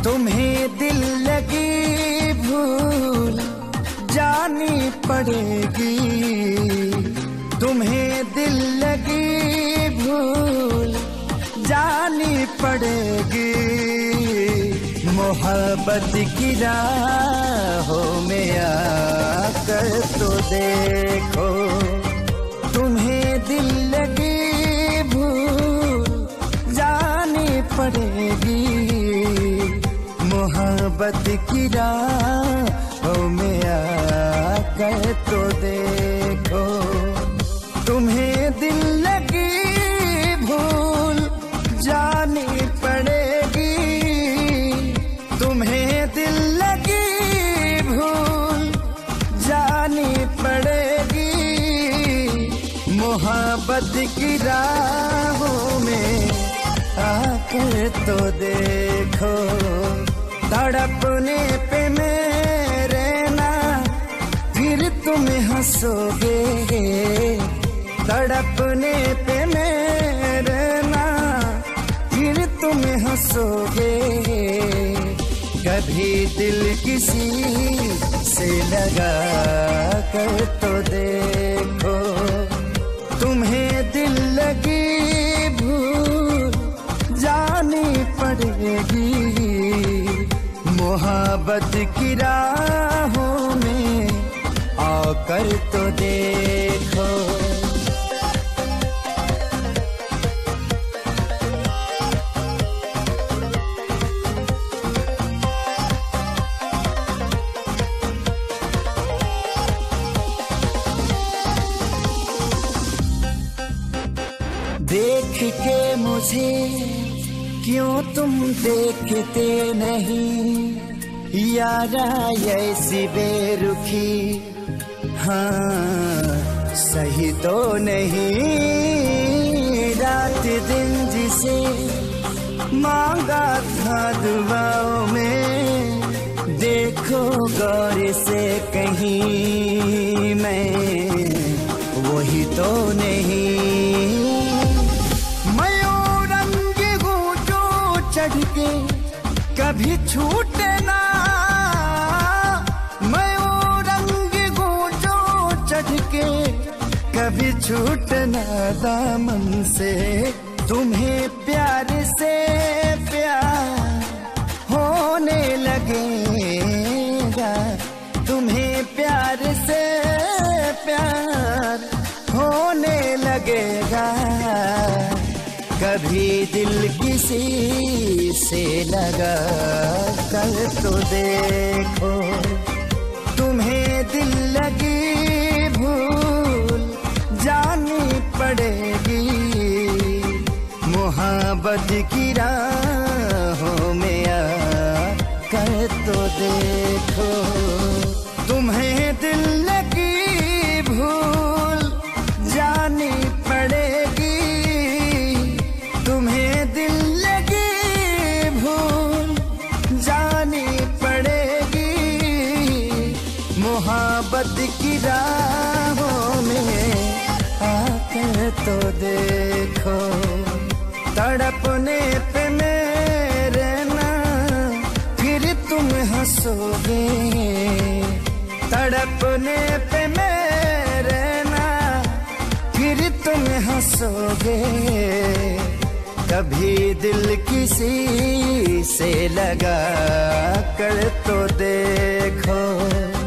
तुम्हें दिल लगी भूल जानी पड़ेगी, तुम्हें दिल लगी भूल जानी पड़ेगी। मोहब्बत की राहों में आकर तो देखो, तुम्हें दिल लगी भूल जानी पड़ेगी। मोहब्बत की राहों में आकर तो देखो, तुम्हें दिल लगी भूल जानी पड़ेगी, तुम्हें दिल लगी भूल जानी पड़ेगी। मोहब्बत की राहों में आकर तो देखो, तड़पने पे मेरे ना फिर तुम हंसोगे, तड़पने पे मेरे ना फिर तुम हंसोगे। कभी दिल किसी से लगा कर तो देखो, तुम्हें दिल लगी भूल जानी पड़ेगी। मोहब्बत की राहों में आकर तो देखो। देख के मुझे क्यों तुम देखते नहीं, यारा ऐसी बेरुखी हाँ सही तो नहीं। रात दिन जिसे मांगा था दुआओं में, देखो गौर से कहीं मैं वही तो नहीं। चढ़ के कभी छूटे ना, मैं वो रंग जो चढ़ के कभी छूटे ना दामन से। तुम्हें प्यार से प्यार होने लगेगा, तुम्हें प्यार से प्यार होने लगेगा। कभी दिल किसी से लगा कर तो देखो, तुम्हें दिल लगी भूल जानी पड़ेगी। मोहब्बत की राहों में आकर तो देखो, तुम्हें दिल लगी भूल जानी पड़ेगी। तुम्हें दिल लगी भूल जानी पड़ेगी। मोहब्बत की राहों में आकर तो देखो, तड़पने पे मेरे ना फिर तुम हंसोगे, तड़पने पे मेरे ना फिर तुम हंसोगे। कभी दिल किसी से लगा कर तो देखो।